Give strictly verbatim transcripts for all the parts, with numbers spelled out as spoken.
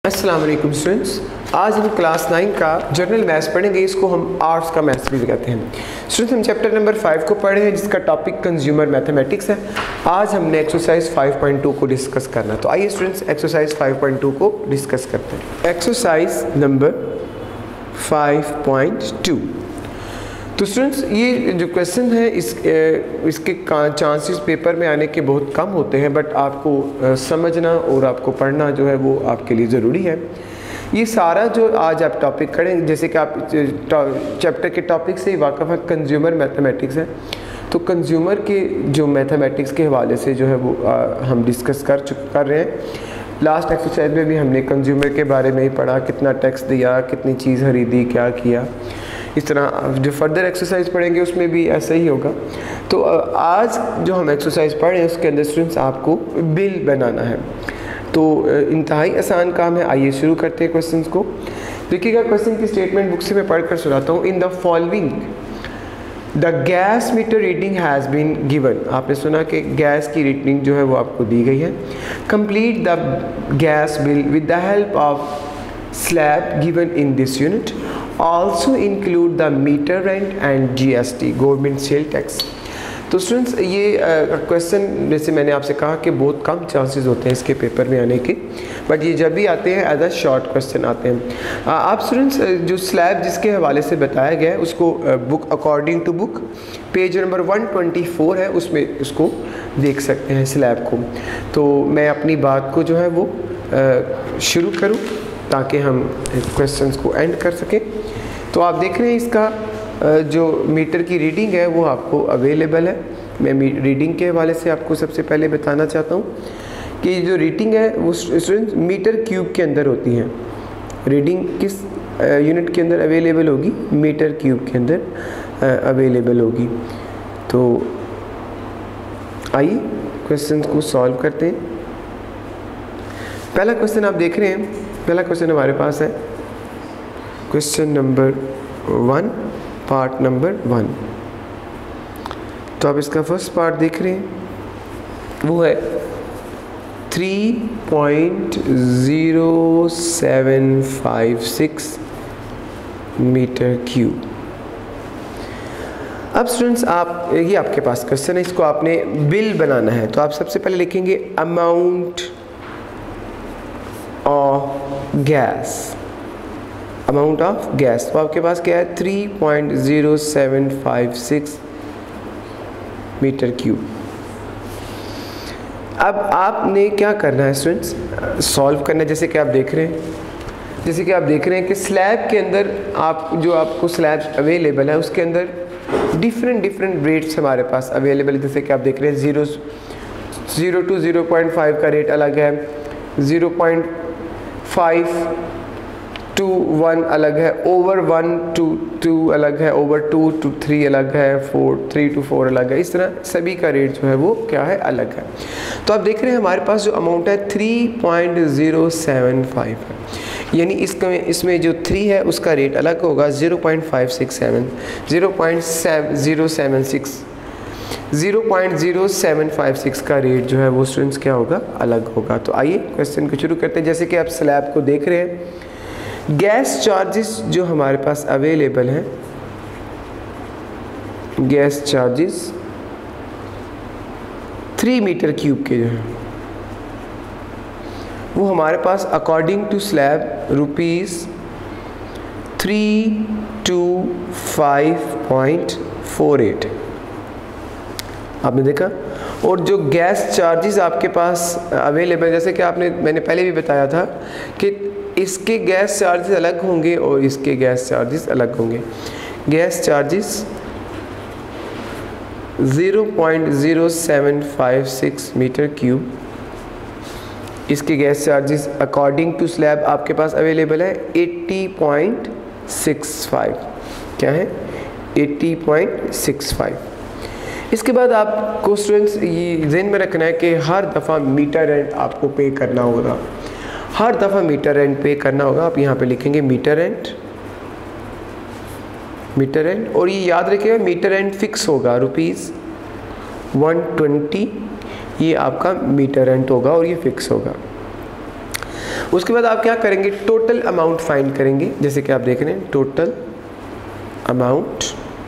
अस्सलाम वालेकुम स्टूडेंट्स, आज हम क्लास नाइन का जनरल मैथ्स पढ़ेंगे। इसको हम आर्ट्स का मैथ्स भी कहते हैं। स्टूडेंट्स, हम चैप्टर नंबर फाइव को पढ़े हैं जिसका टॉपिक कंज्यूमर मैथमेटिक्स है। आज हमने एक्सरसाइज फाइव पॉइंट टू को डिस्कस करना है। तो आइए students exercise five point two को डिस्कस करते हैं। Exercise number five point two. तो स्टूडेंट्स, ये जो क्वेश्चन है इस इसके चांसेस पेपर में आने के बहुत कम होते हैं, बट आपको समझना और आपको पढ़ना जो है वो आपके लिए ज़रूरी है। ये सारा जो आज आप टॉपिक करें, जैसे कि आप चैप्टर के टॉपिक से ही वाक़फ़ है, कंज्यूमर मैथमेटिक्स है। तो कंज्यूमर के जो मैथमेटिक्स के हवाले से जो है वो आ, हम डिस्कस कर चुके कर रहे हैं। लास्ट एक्सरसाइज में भी हमने कंज्यूमर के बारे में ही पढ़ा, कितना टैक्स दिया, कितनी चीज़ खरीदी, क्या किया। इस तरह जो फर्दर एक्सरसाइज पढ़ेंगे उसमें भी ऐसा ही होगा। तो आज जो हम एक्सरसाइज पढ़ रहे हैं उसके अंदर स्टूडेंट्स आपको बिल बनाना है। तो इंतहाई आसान काम है। आइए शुरू करते हैं क्वेश्चंस को। देखिएगा, क्वेश्चन की स्टेटमेंट बुक से मैं पढ़ कर सुनाता हूँ। In the following the gas meter reading has been given. आपने सुना कि गैस की रीडिंग जो है वो आपको दी गई है। Complete the gas bill with the help of slab given in this unit. Also include the meter rent and G S T, government sale tax. तो स्टूडेंट्स, ये क्वेश्चन uh, जैसे मैंने आपसे कहा कि बहुत कम चांसेस होते हैं इसके पेपर में आने के, बट ये जब भी आते हैं एज अ शॉर्ट क्वेश्चन आते हैं। uh, आप स्टूडेंट्स जो स्लैब जिसके हवाले से बताया गया है उसको book according to book page number one twenty four है, उसमें उसको देख सकते हैं स्लैब को। तो मैं अपनी बात को जो है वो uh, शुरू करूँ ताकि हम क्वेश्चंस को एंड कर सकें। तो आप देख रहे हैं इसका जो मीटर की रीडिंग है वो आपको अवेलेबल है। मैं रीडिंग के हवाले से आपको सबसे पहले बताना चाहता हूँ कि जो रीडिंग है वो स्टूडेंट्स मीटर क्यूब के अंदर होती है। रीडिंग किस यूनिट के अंदर अवेलेबल होगी? मीटर क्यूब के अंदर अवेलेबल होगी। तो आइए क्वेश्चन को सॉल्व करते हैं। पहला क्वेश्चन आप देख रहे हैं, पहला क्वेश्चन हमारे पास है question number one, part number one. तो आप इसका फर्स्ट पार्ट देख रहे हैं, वो है three point zero seven five six metre cube. अब स्टूडेंट्स, आप ये आपके पास क्वेश्चन है, इसको आपने बिल बनाना है। तो आप सबसे पहले लिखेंगे amount of gas, amount of gas. तो आपके पास क्या है? Three point zero seven five six metre cube. अब आपने क्या करना है स्टूडेंट्स? सॉल्व करना है। जैसे कि आप देख रहे हैं जैसे कि आप देख रहे हैं कि स्लैब के अंदर आप जो आपको स्लैब अवेलेबल है उसके अंदर डिफरेंट डिफरेंट रेट्स हमारे पास अवेलेबल है। जैसे कि आप देख रहे हैं zero zero two zero point five का रेट अलग है, zero point five two one अलग है, ओवर वन टू टू अलग है, ओवर टू टू थ्री अलग है, फोर थ्री टू फोर अलग है। इस तरह सभी का रेट जो है वो क्या है? अलग है। तो आप देख रहे हैं हमारे पास जो अमाउंट है three point zero seven five है, यानी इसमें इसमें जो थ्री है उसका रेट अलग होगा, zero point five six seven, zero point zero seven six zero point zero seven five six का रेट जो है वो स्टूडेंट्स क्या होगा? अलग होगा। तो आइए क्वेश्चन को शुरू करते हैं। जैसे कि आप स्लैब को देख रहे हैं, गैस चार्जेस जो हमारे पास अवेलेबल हैं, gas charges three metre cube के जो है वो हमारे पास according to slab rupees three two five point four eight आपने देखा। और जो गैस चार्जेस आपके पास अवेलेबल, जैसे कि आपने मैंने पहले भी बताया था कि इसके गैस चार्जेस अलग होंगे और इसके गैस चार्जेस अलग होंगे। Gas charges zero point zero seven five six metre cube, इसके gas charges according to slab आपके पास अवेलेबल है एट्टी पॉइंट सिक्स फाइव। क्या है? Eighty point six five. इसके बाद आपको स्टूडेंट्स ये ध्यान में रखना है कि हर दफ़ा मीटर रेंट आपको पे करना होगा, हर दफ़ा मीटर रेंट पे करना होगा। आप यहाँ पे लिखेंगे मीटर रेंट, मीटर रेंट, और ये याद रखिएगा मीटर रेंट फिक्स होगा रुपीज़ वन ट्वेंटी, ये आपका मीटर रेंट होगा और ये फिक्स होगा। उसके बाद आप क्या करेंगे, टोटल अमाउंट फाइंड करेंगे। जैसे कि आप देख रहे हैं टोटल अमाउंट,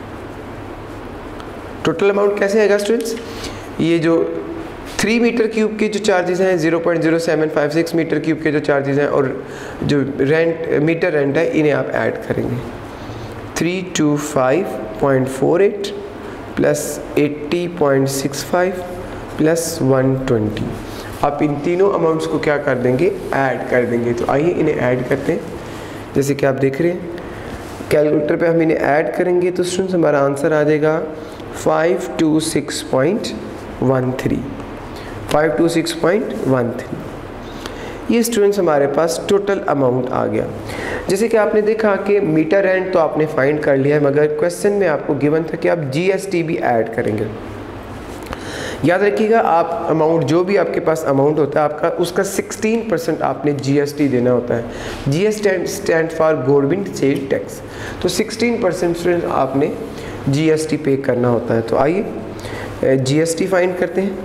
टोटल अमाउंट कैसे आएगा स्टूडेंट्स, ये जो थ्री मीटर क्यूब के जो चार्जेस हैं, zero point zero seven five six metre cube के जो चार्जेस हैं और जो रेंट मीटर रेंट है, इन्हें आप ऐड करेंगे। Three two five point four eight plus eighty point six five plus one twenty, आप इन तीनों अमाउंट्स को क्या कर देंगे, ऐड कर देंगे। तो आइए इन्हें ऐड करते हैं। जैसे कि आप देख रहे हैं कैलकुलेटर पे हम इन्हें ऐड करेंगे तो स्टूडेंट्स हमारा आंसर आ जाएगा five two six point one three, five two six point one three. ये स्टूडेंट्स हमारे पास टोटल अमाउंट आ गया। जैसे कि आपने देखा कि मीटर रेंट तो आपने फाइंड कर लिया है, मगर क्वेश्चन में आपको गिवन था कि आप जीएसटी भी ऐड करेंगे। याद रखिएगा, आप अमाउंट जो भी आपके पास अमाउंट होता है आपका, उसका सिक्सटीन परसेंट आपने जीएसटी देना होता है। GST stand for government sale tax, तो सिक्सटीन परसेंट स्टूडेंट आपने जीएसटी पे करना होता है। तो आइए जीएसटी फाइंड करते हैं।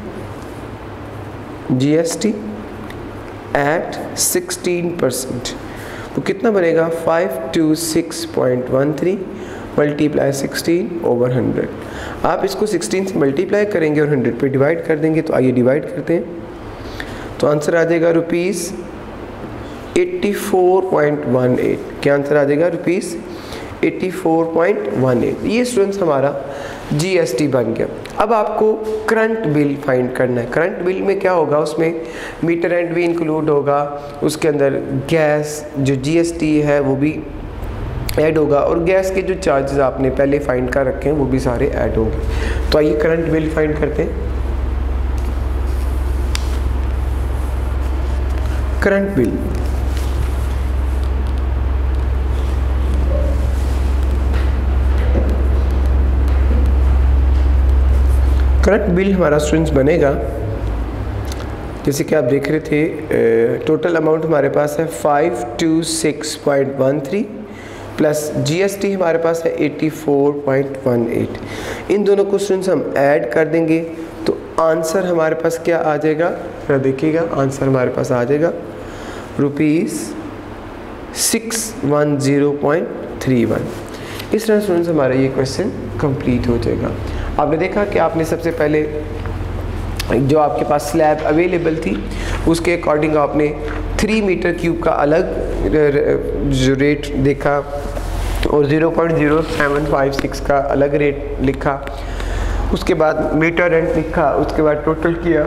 जीएसटी एट सिक्सटीन परसेंट, तो कितना बनेगा, five two six point one three multiply sixteen over hundred. आप इसको सिक्सटीन से मल्टीप्लाई करेंगे और हंड्रेड पे डिवाइड कर देंगे। तो आइए डिवाइड करते हैं, तो आंसर आ जाएगा rupees eighty four point one eight. क्या आंसर आ जाएगा, rupees eighty four point one eight. ये स्टूडेंट्स हमारा जीएसटी बन गया। अब आपको करंट बिल फाइंड करना है। करंट बिल में क्या होगा, उसमें मीटर रेंट भी इंक्लूड होगा, उसके अंदर गैस जो जीएसटी है वो भी ऐड होगा और गैस के जो चार्जेस आपने पहले फाइंड कर रखे हैं वो भी सारे ऐड होंगे। तो आइए करंट बिल फाइंड करते हैं। करंट बिल, करंट बिल हमारा स्टूडेंट्स बनेगा, जैसे कि आप देख रहे थे टोटल अमाउंट हमारे पास है five two six point one three plus GST हमारे पास है eighty four point one eight. इन दोनों को स्टूडेंट्स हम ऐड कर देंगे तो आंसर हमारे पास क्या आ जाएगा, जरा देखिएगा, आंसर हमारे पास आ जाएगा rupees six one zero point three one. इस तरह स्टूडेंट्स हमारा ये क्वेश्चन कंप्लीट हो जाएगा। आपने देखा कि आपने सबसे पहले जो आपके पास स्लैब अवेलेबल थी उसके अकॉर्डिंग आपने थ्री मीटर क्यूब का अलग जो रेट देखा और zero point zero seven five six का अलग रेट लिखा, उसके बाद मीटर रेंट लिखा, उसके बाद टोटल किया,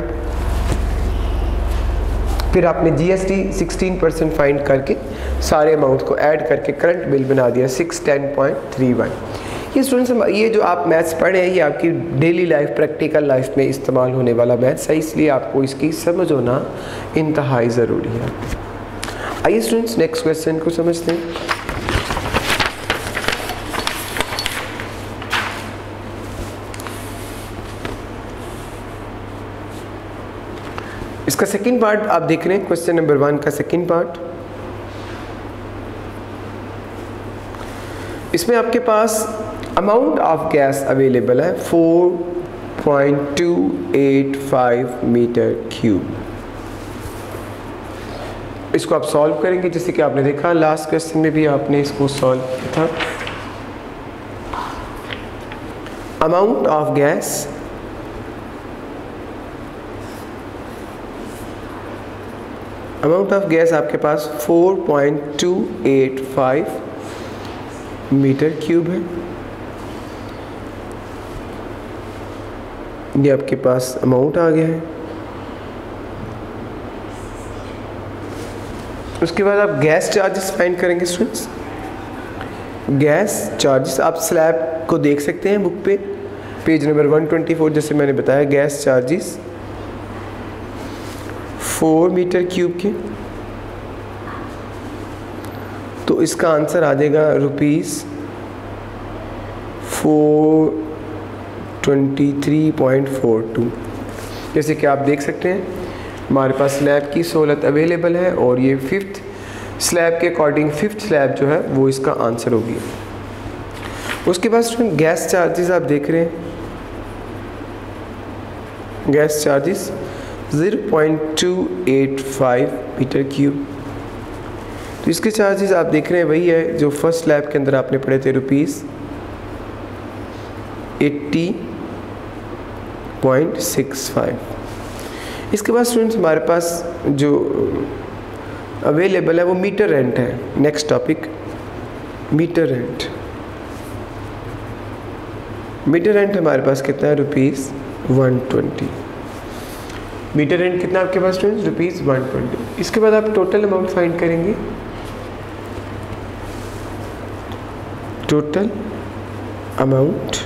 फिर आपने जीएसटी सिक्सटीन परसेंट फाइंड करके सारे अमाउंट को ऐड करके करंट बिल बना दिया six ten point three one. ये स्टूडेंट्स, ये जो आप मैथ्स पढ़े हैं ये आपकी डेली लाइफ, प्रैक्टिकल लाइफ में इस्तेमाल होने वाला मैथ्स है, इसलिए आपको इसकी समझ होना इंतहाई ज़रूरी है। आइए स्टूडेंट्स नेक्स्ट क्वेश्चन को समझते हैं। इसका सेकंड पार्ट आप देख रहे हैं, क्वेश्चन नंबर वन का सेकंड पार्ट। इसमें आपके पास अमाउंट ऑफ गैस अवेलेबल है four point two eight five metre cube. इसको आप सॉल्व करेंगे, जैसे कि आपने देखा लास्ट क्वेश्चन में भी आपने इसको सॉल्व किया था। Amount of gas amount of gas आपके पास four point two eight five metre cube है। ये आपके पास अमाउंट आ गया है। उसके बाद आप गैस चार्जेस फाइंड करेंगे स्टूडेंट्स। गैस चार्जेस आप स्लैब को देख सकते हैं बुक पे, page number one twenty four, जैसे मैंने बताया gas charges four metre cube के, तो इसका आंसर आ जाएगा rupees four twenty three point four two. जैसे कि आप देख सकते हैं हमारे पास स्लैब की सहूलत अवेलेबल है और ये फिफ्थ स्लैब के अकॉर्डिंग फिफ्थ स्लैब जो है वो इसका आंसर होगी। उसके बाद स्टूडेंट गैस चार्जेस आप देख रहे हैं, gas charges zero point two eight five metre cube. तो इसके चार्जेस आप देख रहे हैं वही है जो फर्स्ट स्लैब के अंदर आपने पढ़े थे, rupees eighty point six five. इसके बाद स्टूडेंट्स हमारे पास जो अवेलेबल है वो मीटर रेंट है। Next topic meter rent. Meter rent हमारे पास कितना है, rupees one twenty. Meter rent कितना आपके पास स्टूडेंट्स, रुपीज़ वन ट्वेंटी। इसके बाद आप टोटल अमाउंट फाइंड करेंगे। टोटल अमाउंट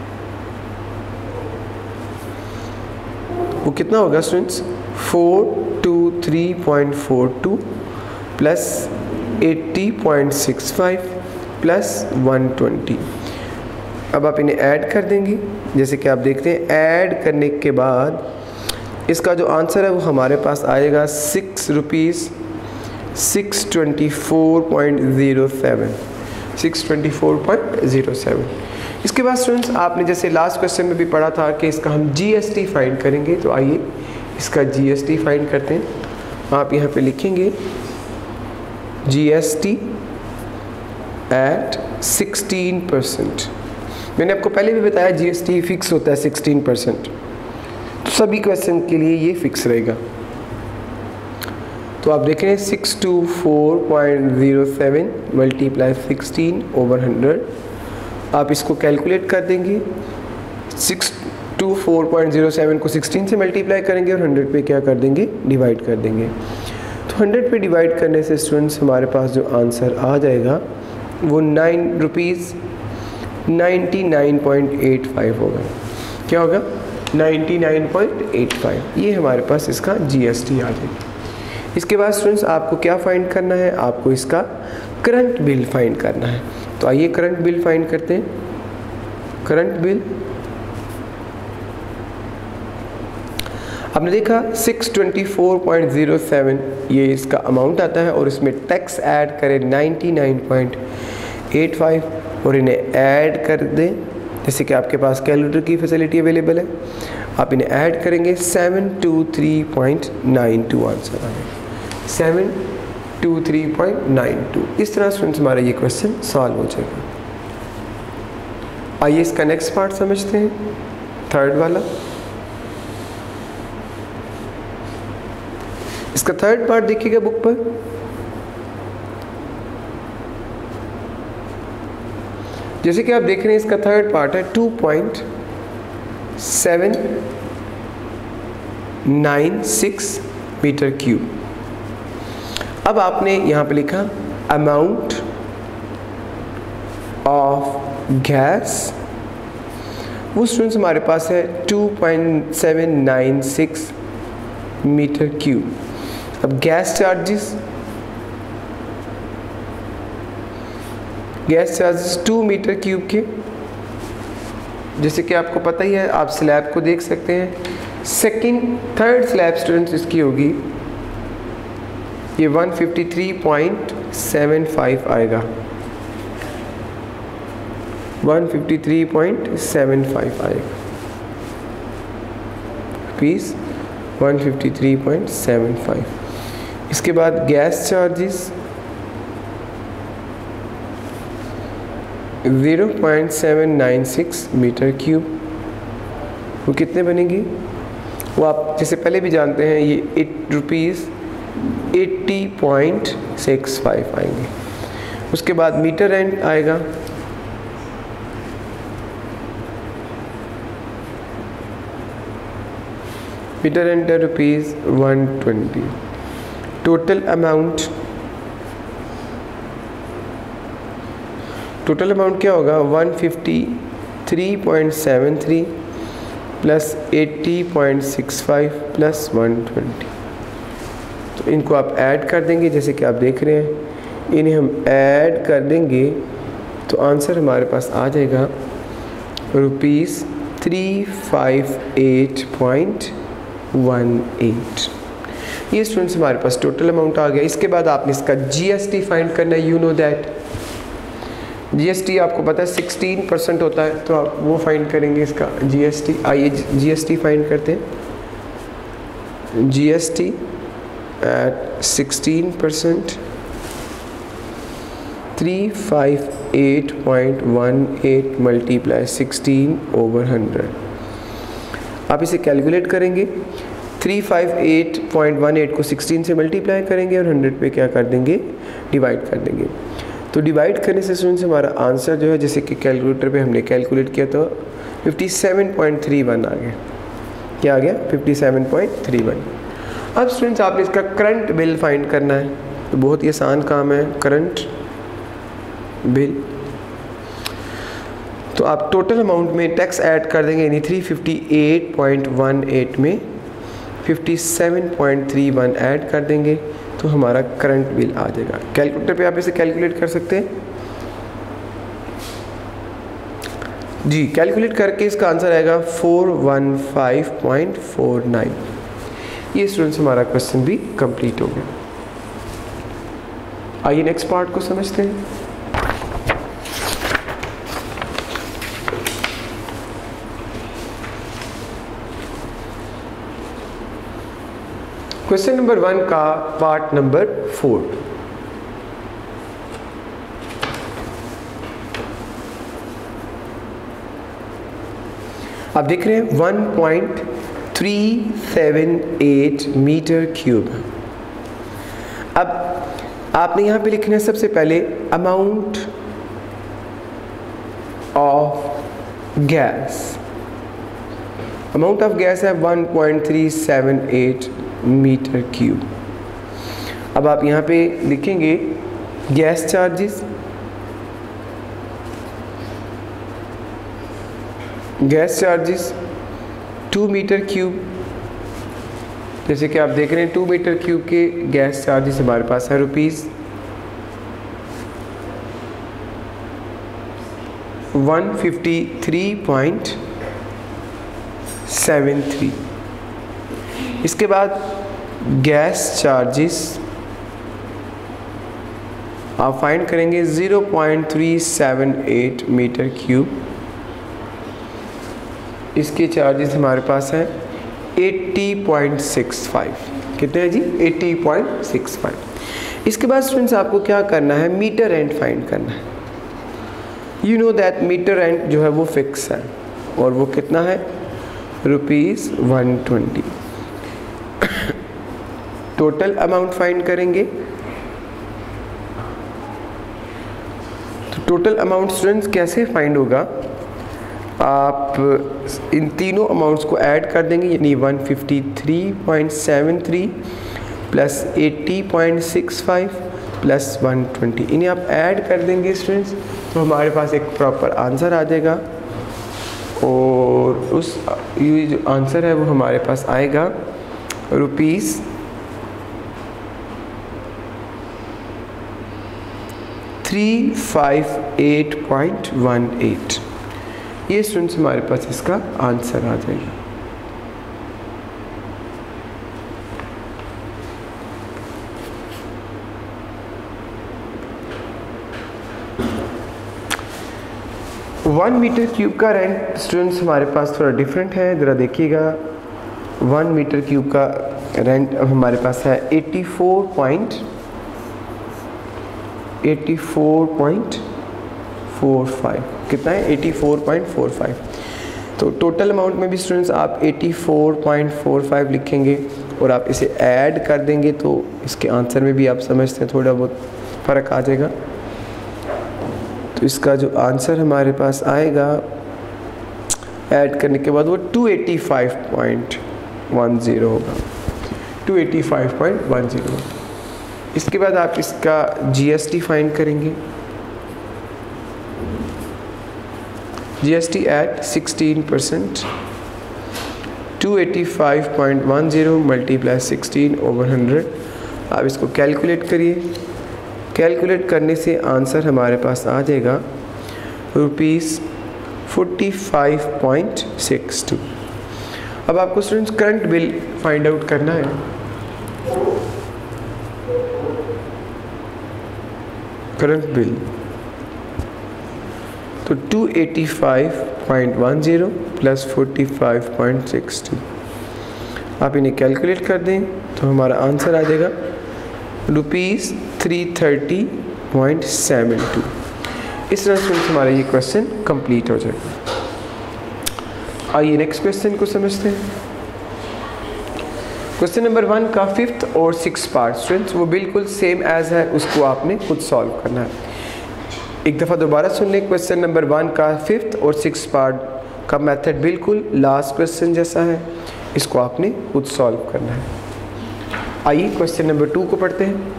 वो कितना होगा students, four two three point four two plus eighty point six five plus one twenty. अब आप इन्हें ऐड कर देंगे। जैसे कि आप देखते हैं ऐड करने के बाद इसका जो आंसर है वो हमारे पास आएगा six rupees six twenty four point zero seven six twenty four point zero seven. इसके बाद स्टूडेंट्स आपने जैसे लास्ट क्वेश्चन में भी पढ़ा था कि इसका हम जीएसटी फाइंड करेंगे, तो आइए इसका जीएसटी फाइंड करते हैं। आप यहाँ पे लिखेंगे जीएसटी एट सिक्सटीन परसेंट। मैंने आपको पहले भी बताया जीएसटी फिक्स होता है सिक्सटीन परसेंट, तो सभी क्वेश्चन के लिए ये फिक्स रहेगा। तो आप देख रहे हैं six two four point zero seven multiply sixteen over hundred. आप इसको कैलकुलेट कर देंगे। Six two four point zero seven को सिक्सटीन से मल्टीप्लाई करेंगे और हंड्रेड पे क्या कर देंगे, डिवाइड कर देंगे। तो हंड्रेड पे डिवाइड करने से स्टूडेंट्स हमारे पास जो आंसर आ जाएगा वो nine rupees ninety nine point eight five होगा। क्या होगा, ninety nine point eight five. ये हमारे पास इसका जीएसटी आ जाएगा। इसके बाद स्टूडेंट्स आपको क्या फाइंड करना है, आपको इसका करंट बिल फाइंड करना है। तो आइए करंट बिल फाइंड करते हैं। करंट बिल आपने देखा six twenty four point zero seven ये इसका अमाउंट आता है और इसमें टैक्स ऐड करें ninety nine point eight five और इन्हें ऐड कर दें। जैसे कि आपके पास कैलकुलेटर की फैसिलिटी अवेलेबल है, आप इन्हें ऐड करेंगे seven two three point nine two answer आ जाएगा, seven two three point nine two. इस तरह स्टूडेंट्स हमारा ये क्वेश्चन सॉल्व हो जाएगा। आइए इसका नेक्स्ट पार्ट समझते हैं, थर्ड वाला। इसका थर्ड पार्ट देखिएगा बुक पर। जैसे कि आप देख रहे हैं इसका थर्ड पार्ट है two point seven nine six metre cube. अब आपने यहाँ पे लिखा अमाउंट ऑफ गैस, वो स्टूडेंट्स हमारे पास है two point seven nine six metre cube. अब gas charges gas charges two metre cube के, जैसे कि आपको पता ही है, आप स्लैब को देख सकते हैं। सेकंड थर्ड स्लैब स्टूडेंट्स इसकी होगी ये one fifty three point seven five आएगा, one fifty three point seven five आएगा rupees one fifty three point seven five. इसके बाद gas charges zero point seven nine six metre cube, वो कितने बनेंगे, वो आप जैसे पहले भी जानते हैं ये eight rupees eighty point six five आएंगे। उसके बाद मीटर रेंट आएगा मीटर रेंट है rupees one twenty. Total amount total amount क्या होगा, one fifty three point seven three plus eighty point six five plus one twenty. तो इनको आप ऐड कर देंगे। जैसे कि आप देख रहे हैं इन्हें हम ऐड कर देंगे तो आंसर हमारे पास आ जाएगा rupees three five eight point one eight. ये स्टूडेंट्स हमारे पास टोटल अमाउंट आ गया। इसके बाद आपने इसका जीएसटी फाइंड करना है। यू नो दैट जीएसटी आपको पता है सिक्सटीन परसेंट होता है, तो आप वो फाइंड करेंगे इसका जीएसटी। आइए जीएसटी फाइंड करते हैं। GST at sixteen percent three five eight point one eight multiply sixteen over hundred. आप इसे कैलकुलेट करेंगे, three five eight point one eight को सिक्सटीन से मल्टीप्लाई करेंगे और हंड्रेड पे क्या कर देंगे, डिवाइड कर देंगे। तो डिवाइड करने से स्टूडेंट्स हमारा आंसर जो है, जैसे कि कैलकुलेटर पे हमने कैलकुलेट किया तो fifty seven point three one आ गया। क्या आ गया, fifty seven point three one. अब स्टूडेंट्स आपने इसका करंट बिल फाइंड करना है, तो बहुत ही आसान काम है, करंट बिल। तो आप टोटल अमाउंट में टैक्स ऐड कर देंगे, यानी three fifty eight point one eight में fifty seven point three one add कर देंगे तो हमारा करंट बिल आ जाएगा। कैलकुलेटर पे आप इसे कैलकुलेट कर सकते हैं जी। कैलकुलेट करके इसका आंसर आएगा four one five point four nine. ये स्टूडेंट्स हमारा क्वेश्चन भी कंप्लीट हो गया। आइए नेक्स्ट पार्ट को समझते हैं। क्वेश्चन नंबर वन का पार्ट नंबर फोर। आप देख रहे हैं one point three seven eight metre cube. अब आपने यहाँ पे लिखना है सबसे पहले amount of gas. Amount of gas है one point three seven eight metre cube. अब आप यहाँ पे लिखेंगे gas charges, gas charges two metre cube. जैसे कि आप देख रहे हैं टू मीटर क्यूब के गैस चार्जेस हमारे पास है rupees one fifty three point seven three. इसके बाद गैस चार्जेस आप फाइंड करेंगे zero point three seven eight metre cube. इसके चार्जेस हमारे पास हैं एट्टी पॉइंट सिक्स फाइव। कितने हैं जी, एट्टी पॉइंट सिक्स फाइव। इसके बाद स्टूडेंट्स आपको क्या करना है, मीटर रेंट फाइंड करना है। You know that meter rent जो है वो फिक्स है और वो कितना है, rupees one twenty. Total amount find करेंगे, तो टोटल अमाउंट स्टूडेंट्स कैसे फाइंड होगा, आप इन तीनों अमाउंट्स को ऐड कर देंगे, यानी one fifty three point seven three plus eighty point six five plus one twenty, इन्हें आप ऐड कर देंगे स्टूडेंट्स, तो हमारे पास एक प्रॉपर आंसर आ जाएगा। और उस ये जो आंसर है वो हमारे पास आएगा rupees three five eight point one eight. ये स्टूडेंट्स हमारे पास इसका आंसर आ जाएगा। वन मीटर क्यूब का रेंट स्टूडेंट्स हमारे पास थोड़ा डिफरेंट है, ज़रा देखिएगा। वन मीटर क्यूब का रेंट अब हमारे पास है eighty four point eighty four point four five. कितना है, eighty four point four five. तो टोटल अमाउंट में भी स्टूडेंट्स आप eighty four point four five लिखेंगे और आप इसे ऐड कर देंगे तो इसके आंसर में भी आप समझते हैं थोड़ा बहुत फ़र्क आ जाएगा। तो इसका जो आंसर हमारे पास आएगा ऐड करने के बाद वो two eighty five point one zero होगा, two eighty five point one zero. इसके बाद आप इसका जीएसटी फाइंड करेंगे, GST at sixteen percent, two eighty five point one zero multiply sixteen over hundred. आप इसको कैलकुलेट करिए, कैलकुलेट करने से आंसर हमारे पास आ जाएगा rupees forty five point six two. अब आपको students current bill find out करना है। करंट बिल तो two eighty five point one zero plus forty five point six two, आप इन्हें कैलकुलेट कर दें तो हमारा आंसर आ जाएगा rupees three thirty point seven two. इस तरह से हमारा ये क्वेश्चन कंप्लीट हो जाएगा। आइए नेक्स्ट क्वेश्चन को समझते हैं। क्वेश्चन नंबर वन का फिफ्थ और सिक्स पार्ट स्टूडेंट्स वो बिल्कुल सेम एज है, उसको आपने खुद सॉल्व करना है। एक दफ़ा दोबारा सुन लें, क्वेश्चन नंबर वन का फिफ्थ और सिक्स पार्ट का मेथड बिल्कुल लास्ट क्वेश्चन जैसा है, इसको आपने खुद सॉल्व करना है। आइए क्वेश्चन नंबर टू को पढ़ते हैं।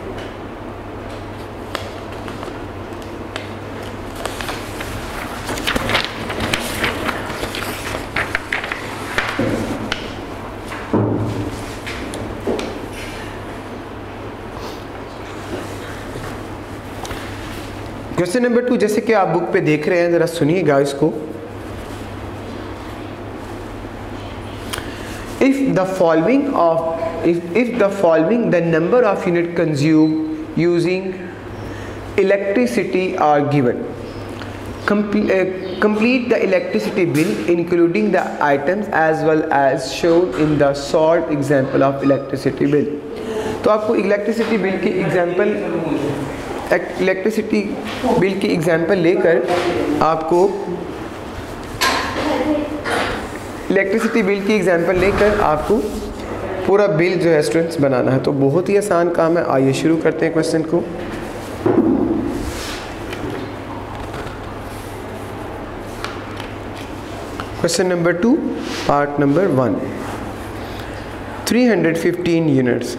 क्वेश्चन नंबर टू जैसे कि आप बुक पे देख रहे हैं, जरा सुनिएगा इसको। If the following of if if the following the number of unit consume using electricity are given, complete the electricity bill including the items as well as shown in the solved example of electricity bill। तो आपको electricity bill की example electricity bill की example लेकर आपको electricity bill की example लेकर आपको पूरा बिल जो है स्टूडेंट्स बनाना है। तो बहुत ही आसान काम है। आइए शुरू करते हैं क्वेश्चन को। Question number two part number one, three hundred fifteen units.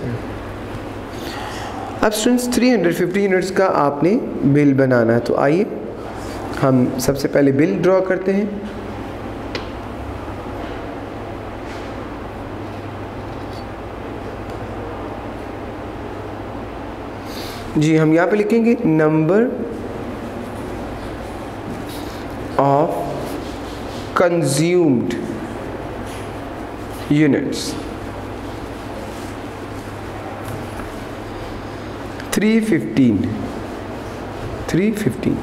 अब students three hundred fifty units का आपने बिल बनाना है। तो आइए हम सबसे पहले बिल ड्रॉ करते हैं। जी हम यहाँ पे लिखेंगे number of consumed units three fifteen three fifteen.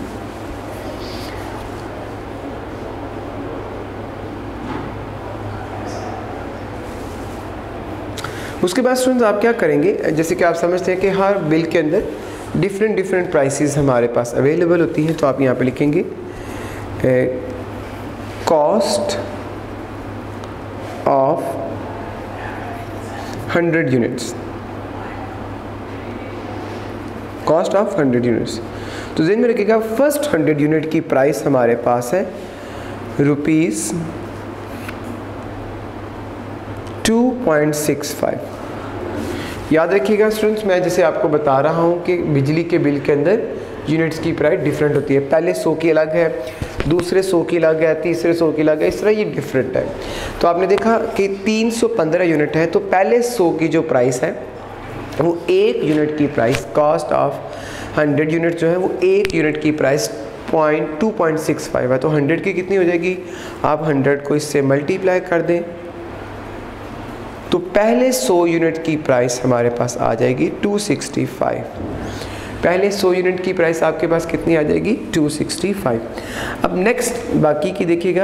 उसके बाद स्टूडेंट्स आप क्या करेंगे, जैसे कि आप समझते हैं कि हर बिल के अंदर डिफरेंट डिफरेंट प्राइसेस हमारे पास अवेलेबल होती हैं। तो आप यहाँ पे लिखेंगे cost of hundred units, cost of hundred units. तो ज़हन में रखिएगा फर्स्ट हंड्रेड यूनिट की प्राइस हमारे पास है rupees two point six five. याद रखिएगा स्टूडेंट्स, मैं जैसे आपको बता रहा हूँ कि बिजली के बिल के अंदर यूनिट्स की प्राइस डिफरेंट होती है। पहले सौ की अलग है, दूसरे सौ की अलग है, तीसरे सौ की अलग है, इस तरह ये डिफरेंट है। तो आपने देखा कि तीन सौ पंद्रह यूनिट है, तो पहले सौ की जो प्राइस है वो एक यूनिट की price, cost of hundred unit जो है वो एक यूनिट की price point two point six five है। तो हंड्रेड की कितनी हो जाएगी, आप हंड्रेड को इससे मल्टीप्लाई कर दें तो पहले सौ यूनिट की प्राइस हमारे पास आ जाएगी टू सिक्सटी फाइव। पहले सौ यूनिट की प्राइस आपके पास कितनी आ जाएगी, टू सिक्सटी फाइव। अब नेक्स्ट बाकी की देखिएगा,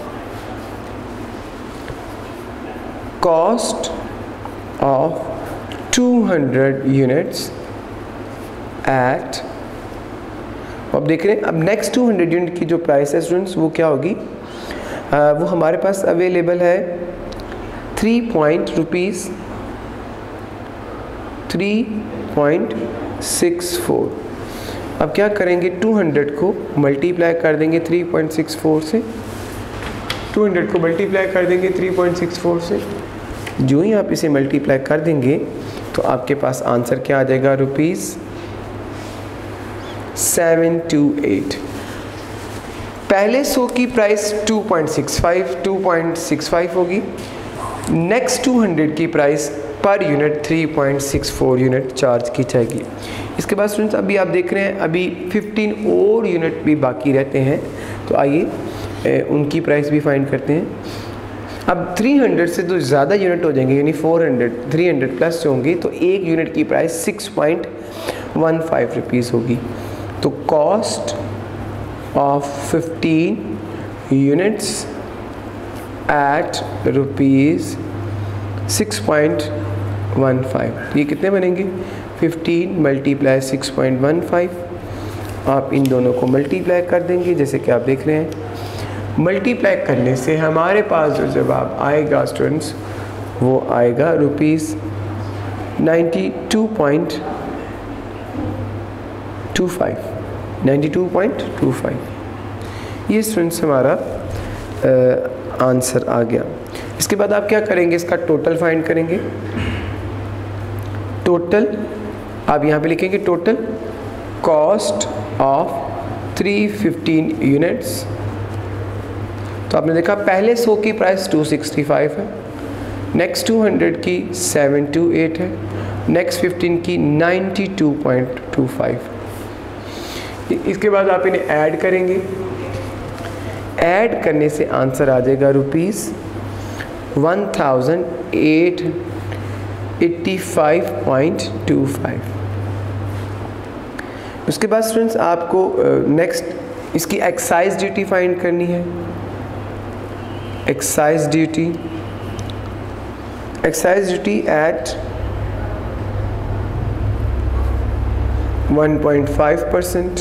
cost of two hundred units at, अब देख रहे हैं अब नेक्स्ट टू हंड्रेड यूनिट की जो प्राइस है स्टूडेंट्स वो क्या होगी, आ, वो हमारे पास अवेलेबल है three point rupees three point six four. अब क्या करेंगे, टू हंड्रेड को मल्टीप्लाई कर देंगे थ्री पॉइंट सिक्स फोर से, टू हंड्रेड को मल्टीप्लाई कर देंगे थ्री पॉइंट सिक्स फोर से। जो ही आप इसे मल्टीप्लाई कर देंगे तो आपके पास आंसर क्या आ जाएगा, रुपीज़ सेवन टू एट। पहले सौ की price two point six five two point six five होगी, नेक्स्ट टू हंड्रेड की price per unit three point six four unit charge की जाएगी। इसके बाद स्टूडेंट्स अभी आप देख रहे हैं अभी फिफ्टीन और यूनिट भी बाकी रहते हैं। तो आइए उनकी प्राइस भी फाइंड करते हैं। अब थ्री हंड्रेड से तो ज़्यादा यूनिट हो जाएंगे, यानी four hundred three hundred plus जो होंगी, तो एक यूनिट की price six point one five rupees होगी। तो cost of fifteen units at rupees six point one five. ये कितने बनेंगे, fifteen multiply six point one five आप इन दोनों को मल्टीप्लाई कर देंगे जैसे कि आप देख रहे हैं। मल्टीप्लाई करने से हमारे पास जो जवाब आएगा स्टूडेंट्स वो आएगा rupees ninety two point two five ninety two point two five. ये स्टूडेंट्स हमारा आंसर आ गया। इसके बाद आप क्या करेंगे, इसका टोटल फाइंड करेंगे। टोटल आप यहाँ पे लिखेंगे total cost of three fifteen units. तो आपने देखा पहले सौ की प्राइस टू सिक्सटी फाइव है, नेक्स्ट टू हंड्रेड की सेवन टू एट है, नेक्स्ट फिफ्टीन की ninety two point two five. इसके बाद आप इन्हें ऐड करेंगे। ऐड करने से आंसर आ जाएगा rupees one thousand eight eighty five point two five. उसके बाद स्टूडेंट्स आपको नेक्स्ट इसकी एक्साइज ड्यूटी फाइंड करनी है। Excise duty excise duty at one point five percent.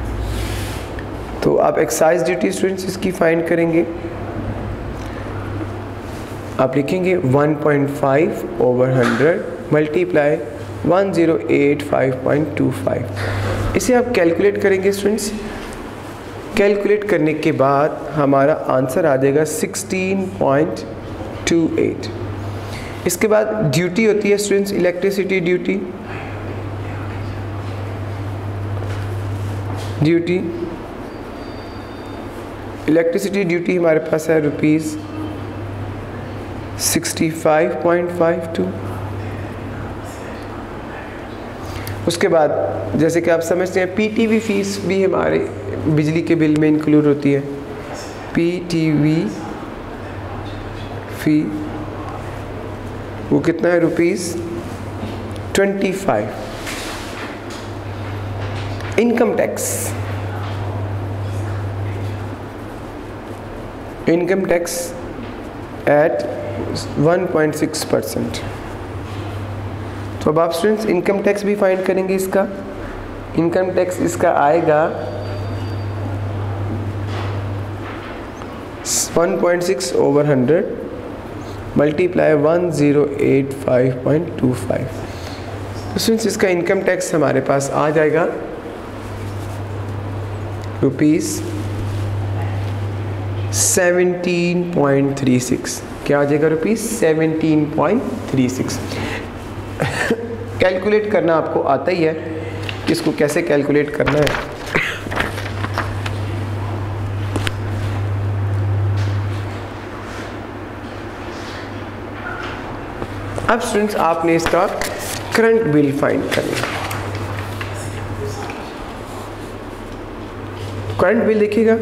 तो आप एक्साइज ड्यूटी स्टूडेंट्स इसकी फाइंड करेंगे। आप लिखेंगे one point five over hundred multiply one zero eight five point two five. इसे आप कैलकुलेट करेंगे स्टूडेंट्स। कैलकुलेट करने के बाद हमारा आंसर आ जाएगा सिक्सटीन पॉइंट टू एट। इसके बाद ड्यूटी होती है students electricity duty. Duty electricity duty हमारे पास है rupees sixty five point five two. उसके बाद जैसे कि आप समझते हैं पीटीवी फीस भी हमारे बिजली के बिल में इंक्लूड होती है। पीटीवी फी वो कितना है rupees twenty five. Income tax income tax at one point six percent. तो अब आप स्टूडेंट्स इनकम टैक्स भी फाइंड करेंगे। इसका इनकम टैक्स इसका आएगा one point six over hundred multiply one zero eight five point two five. तो students इसका इनकम टैक्स हमारे पास आ जाएगा rupees seventeen point three six. क्या आ जाएगा rupees seventeen point three six. Calculate करना आपको आता ही है कि इसको कैसे कैलकुलेट करना है। अब स्टूडेंट्स आपने इसका करंट बिल फाइंड करना है। करंट बिल देखिएगा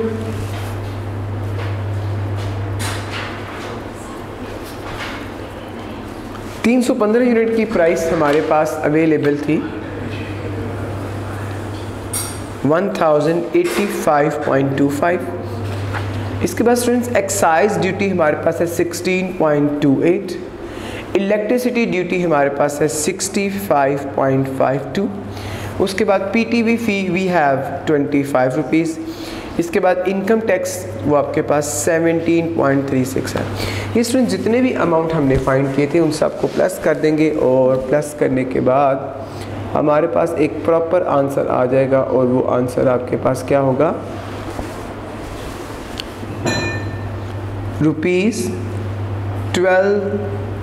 तीन सौ पंद्रह यूनिट की प्राइस हमारे पास अवेलेबल थी one thousand eighty five point two five. इसके बाद स्टूडेंट्स एक्साइज ड्यूटी हमारे पास है sixteen point two eight. Electricity duty हमारे पास है sixty five point five two. उसके बाद PTV fee we have twenty five rupees. इसके बाद इनकम टैक्स वो आपके पास सेवनटीन पॉइंट थ्री सिक्स है। ये स्टूडेंट जितने भी अमाउंट हमने फाइंड किए थे उन सबको प्लस कर देंगे और प्लस करने के बाद हमारे पास एक प्रॉपर आंसर आ जाएगा और वो आंसर आपके पास क्या होगा rupees twelve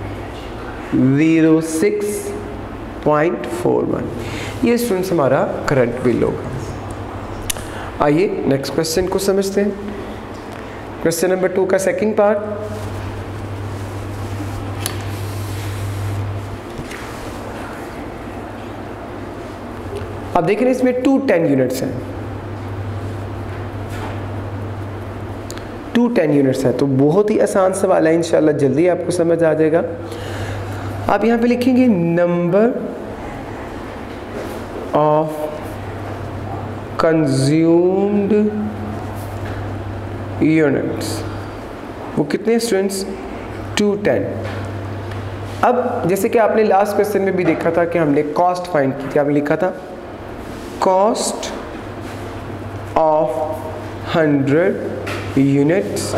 zero six point four one. ये स्टूडेंट्स हमारा करंट बिल होगा। आइए नेक्स्ट क्वेश्चन को समझते हैं। क्वेश्चन नंबर टू का सेकंड पार्ट। अब देख रहे हैं इसमें टू टेन यूनिट्स हैं। टू टेन यूनिट्स हैं तो बहुत ही आसान सवाल है, इंशाल्लाह जल्दी आपको समझ आ जाएगा। आप यहाँ पे लिखेंगे नंबर ऑफ कंज्यूम्ड यूनिट्स, वो कितने स्टूडेंट्स टू टेन। अब जैसे कि आपने लास्ट क्वेश्चन में भी देखा था कि हमने कॉस्ट फाइंड की थी। आपने लिखा था cost of hundred units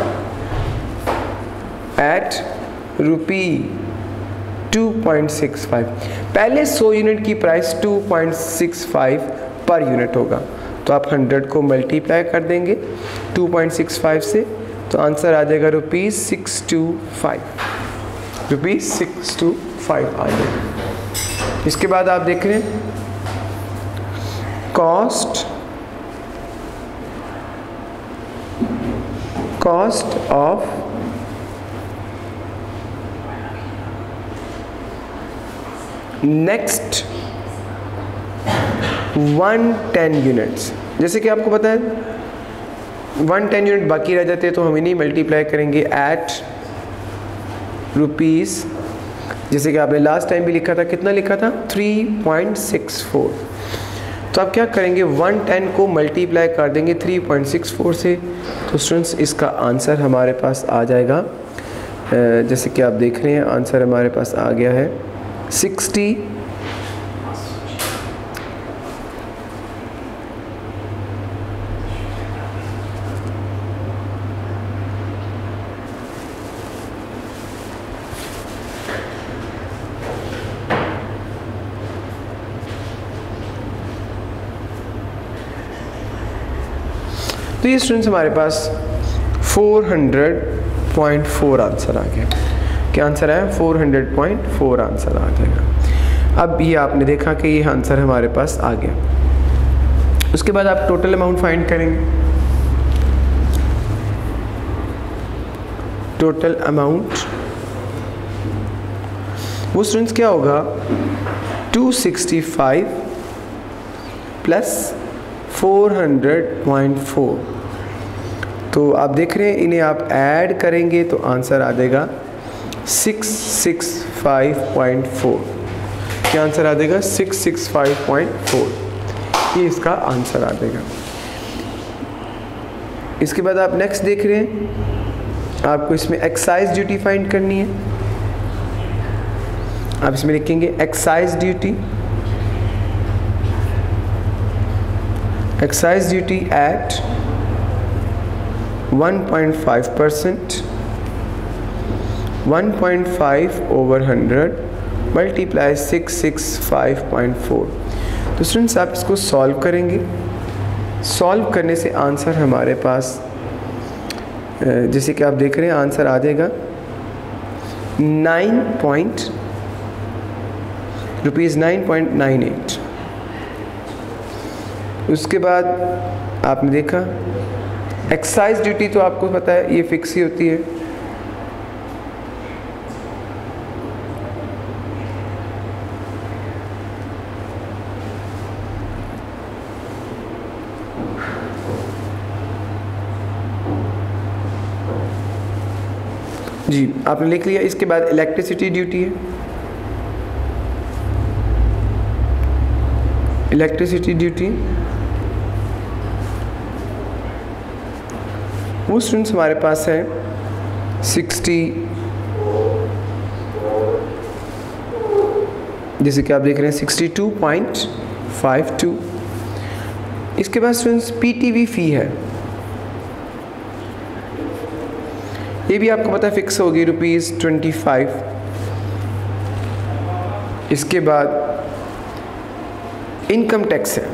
at rupee two point six five. पहले सौ यूनिट की price two point six five per unit होगा, तो आप हंड्रेड को मल्टीप्लाई कर देंगे टू पॉइंट सिक्स फाइव से, तो आंसर आ जाएगा rupees six two five, rupees six two five आ जाएगा। इसके बाद आप देख रहे हैं cost cost of next one ten units. जैसे कि आपको पता है वन टेन यूनिट बाकी रह जाते हैं, तो हम इन्हीं मल्टीप्लाई करेंगे एट रुपीज़, जैसे कि आपने लास्ट टाइम भी लिखा था, कितना लिखा था थ्री पॉइंट सिक्स फोर। तो आप क्या करेंगे वन टेन को मल्टीप्लाई कर देंगे थ्री पॉइंट सिक्स फोर से, तो स्टूडेंट्स इसका आंसर हमारे पास आ जाएगा, जैसे कि आप देख रहे हैं आंसर हमारे पास आ गया है सिक्सटी तो ये स्टूडेंट्स हमारे पास four hundred point four answer आ गया। क्या आंसर आया four hundred point four answer आ जाएगा। अब ये आपने देखा कि ये आंसर हमारे पास आ गया। उसके बाद आप टोटल अमाउंट फाइंड करेंगे। टोटल अमाउंट वो स्टूडेंट्स क्या होगा two sixty five plus four hundred point four. तो आप देख रहे हैं इन्हें आप ऐड करेंगे तो आंसर आ जाएगा six six five point four. क्या आंसर आ जाएगा six six five point four, ये इसका आंसर आ जाएगा। इसके बाद आप नेक्स्ट देख रहे हैं, आपको इसमें एक्साइज ड्यूटी फाइंड करनी है। आप इसमें लिखेंगे excise duty, excise duty at one point five percent, one point five over hundred multiply six six five point four. तो स्टूडेंट्स आप इसको सॉल्व करेंगे। सॉल्व करने से आंसर हमारे पास जैसे कि आप देख रहे हैं आंसर आ जाएगा nine point rupees nine point nine eight. उसके बाद आपने देखा एक्साइज ड्यूटी तो आपको पता है ये फिक्स ही होती है। जी आपने लिख लिया। इसके बाद इलेक्ट्रिसिटी ड्यूटी है, इलेक्ट्रिसिटी ड्यूटी वो स्टूडेंट्स हमारे पास है सिक्सटी, जैसे कि आप देख रहे हैं sixty two point five two. इसके बाद स्टूडेंट्स पीटीवी फी है, ये भी आपको पता है फिक्स होगी रुपीज़ ट्वेंटी फाइव। इसके बाद इनकम टैक्स है,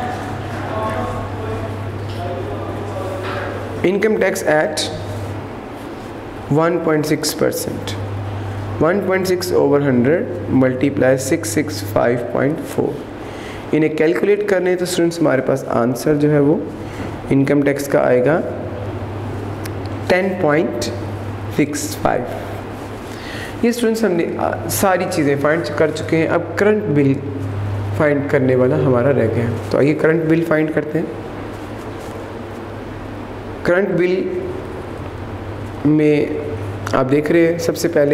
income tax at one point six percent, one point six over hundred multiply six six five point four. इन्हें कैलकुलेट करने तो स्टूडेंट्स हमारे पास आंसर जो है वो इनकम टैक्स का आएगा टेन पॉइंट सिक्स फाइव। ये स्टूडेंट्स हमने सारी चीज़ें फाइंड कर चुके हैं। अब करंट बिल फाइंड करने वाला हमारा रह गया है, तो आइए करंट बिल फाइंड करते हैं। करंट बिल में आप देख रहे हैं सबसे पहले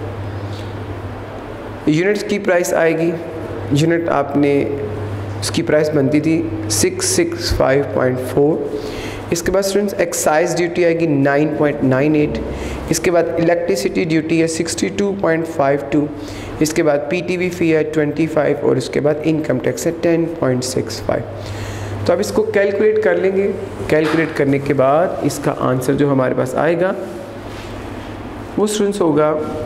यूनिट्स की प्राइस आएगी। यूनिट आपने उसकी प्राइस बनती थी six six five point four. इसके बाद स्टूडेंट्स एक्साइज ड्यूटी आएगी नाइन पॉइंट नाइन एट। इसके बाद इलेक्ट्रिसिटी ड्यूटी है sixty two point five two. इसके बाद पीटीवी फी है ट्वेंटी फाइव और इसके बाद इनकम टैक्स है टेन पॉइंट सिक्स फाइव। तो अब इसको कैलकुलेट कर लेंगे। कैलकुलेट करने के बाद इसका आंसर जो हमारे पास आएगा वो स्टूडेंट्स होगा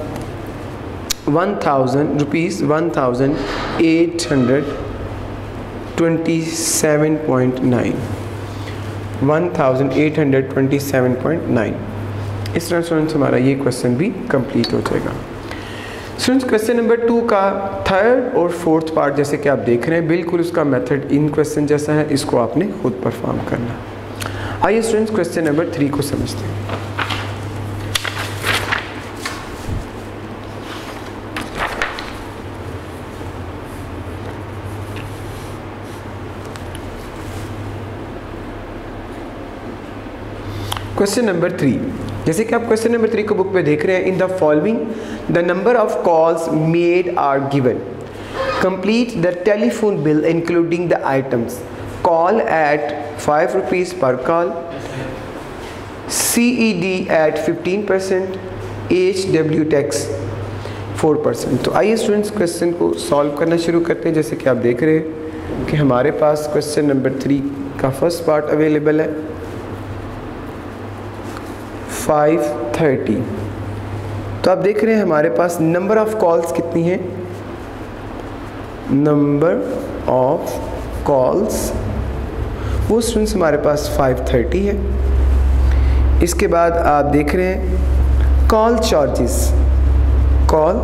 one thousand rupees one thousand eight hundred twenty seven point nine one thousand eight hundred twenty seven point nine. इस तरह स्टूडेंट्स हमारा ये क्वेश्चन भी कंप्लीट हो जाएगा। स्टूडेंट्स क्वेश्चन नंबर टू का थर्ड और फोर्थ पार्ट जैसे कि आप देख रहे हैं बिल्कुल उसका मेथड इन क्वेश्चन जैसा है, इसको आपने खुद परफॉर्म करना। आइए स्टूडेंट्स क्वेश्चन नंबर थ्री को समझते हैं। क्वेश्चन नंबर थ्री, जैसे कि आप क्वेश्चन नंबर थ्री को बुक पे देख रहे हैं, in the following the number of calls made are given, complete the telephone bill including the items, call at five rupees per call, C E D at fifteen percent, H W tax four percent. तो आइए students question को solve करना शुरू करते हैं। जैसे कि आप देख रहे हैं कि हमारे पास क्वेश्चन नंबर थ्री का फर्स्ट पार्ट अवेलेबल है फाइव थर्टी। तो आप देख रहे हैं हमारे पास नंबर ऑफ कॉल्स कितनी है, नंबर ऑफ कॉल्स वो स्टूडेंट्स हमारे पास फाइव थर्टी है। इसके बाद आप देख रहे हैं call charges, call